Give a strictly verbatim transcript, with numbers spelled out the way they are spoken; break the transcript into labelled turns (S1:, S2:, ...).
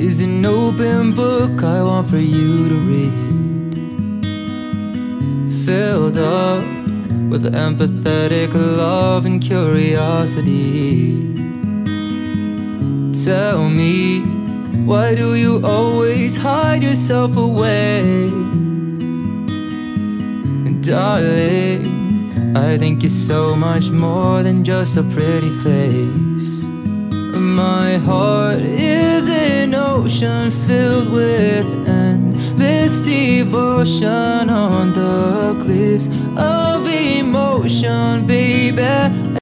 S1: is an open book I want for you to read, filled up with empathetic love and curiosity. Tell me, why do you always hide yourself away? And darling, I think you're so much more than just a pretty face. My heart is an ocean filled with endless devotion on the cliffs of emotion, baby.